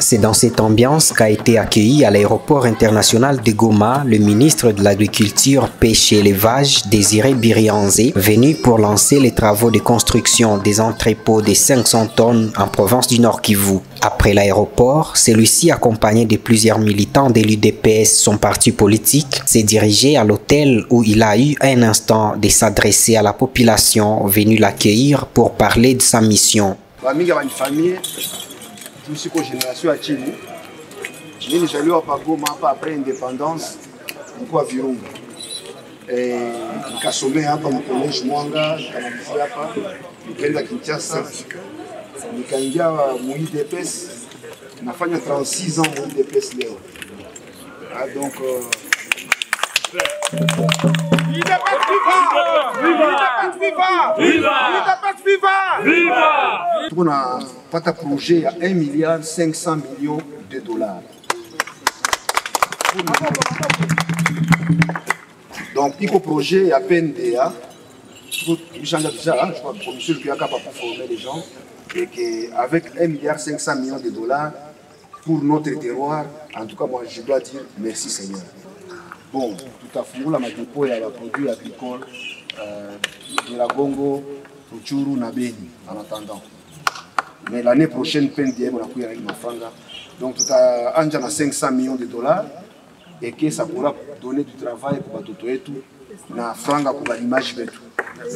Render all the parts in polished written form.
C'est dans cette ambiance qu'a été accueilli à l'aéroport international de Goma le ministre de l'Agriculture, Pêche et Élevage, Désiré Birianzé, venu pour lancer les travaux de construction des entrepôts de 500 tonnes en province du Nord Kivu. Après l'aéroport, celui-ci, accompagné de plusieurs militants de l'UDPS, son parti politique, s'est dirigé à l'hôtel où il a eu un instant de s'adresser à la population venue l'accueillir pour parler de sa mission. Génération à Chili, je suis allé à Goma après l'indépendance, à Virunga. Et Kasome hapa mkoleshi Mwanga, kanalizia hapa, nikaenda Kinshasa, nikaingia mu UDPS, nafanya 36 ans mu UDPS leo. Donc tunapata projet ya 1,5 milliard de dollars. Donc, il y a un projet à PNDA, je crois que monsieur le capable pour former les gens, et qu'avec 1,5 milliard de dollars pour notre terroir, en tout cas, moi je dois dire merci Seigneur. Bon, tout à fait, la dépôt il y a des produits agricoles, de la Gongo, Ruchuru, Nabeni, en attendant. Mais l'année prochaine, PNDA, on a pris avec ma franga. Donc, tout à 500 millions de dollars. Et que ça pourra donner du travail pour tout et tout, na franga pour l'image et tout.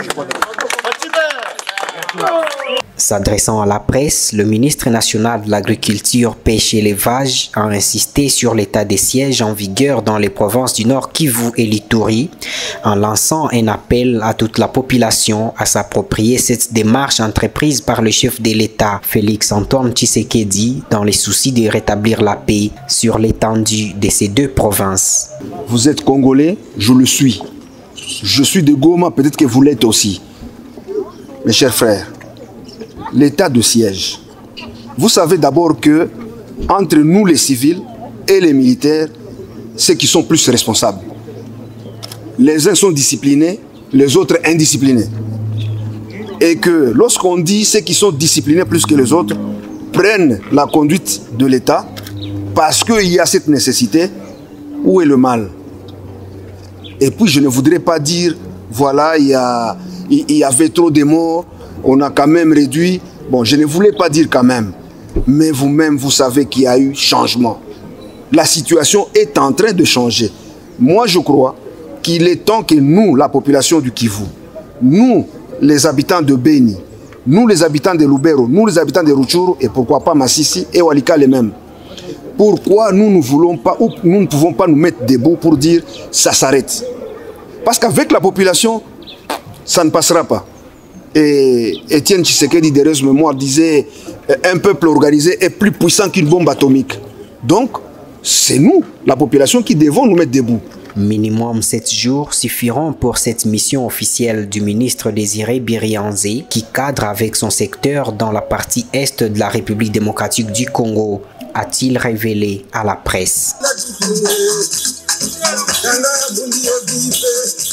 S'adressant à la presse, le ministre national de l'Agriculture, Pêche et Élevage a insisté sur l'état des sièges en vigueur dans les provinces du Nord Kivu et l'Ituri, en lançant un appel à toute la population à s'approprier cette démarche entreprise par le chef de l'État, Félix Antoine Tshisekedi, dans les soucis de rétablir la paix sur l'étendue de ces deux provinces. Vous êtes Congolais, je le suis. Je suis de Goma, peut-être que vous l'êtes aussi. Mes chers frères, l'état de siège. Vous savez d'abord que entre nous les civils et les militaires, ceux qui sont plus responsables. Les uns sont disciplinés, les autres indisciplinés. Et que lorsqu'on dit ceux qui sont disciplinés plus que les autres prennent la conduite de l'État parce qu'il y a cette nécessité, où est le mal? Et puis je ne voudrais pas dire, voilà, il y avait trop de morts, on a quand même réduit. Bon, je ne voulais pas dire quand même, mais vous-même, vous savez qu'il y a eu changement. La situation est en train de changer. Moi, je crois qu'il est temps que nous, la population du Kivu, nous, les habitants de Beni, nous, les habitants de Lubero, nous, les habitants de Rutshuru, et pourquoi pas Masisi et Walikale les mêmes, pourquoi nous ne voulons pas, ou nous ne pouvons pas nous mettre debout pour dire ça s'arrête? Parce qu'avec la population, ça ne passera pas. Et Étienne Tshisekedi, d'heureuse mémoire, disait un peuple organisé est plus puissant qu'une bombe atomique. Donc, c'est nous, la population, qui devons nous mettre debout. Minimum 7 jours suffiront pour cette mission officielle du ministre Désiré Birianzé qui cadre avec son secteur dans la partie est de la République démocratique du Congo, a-t-il révélé à la presse.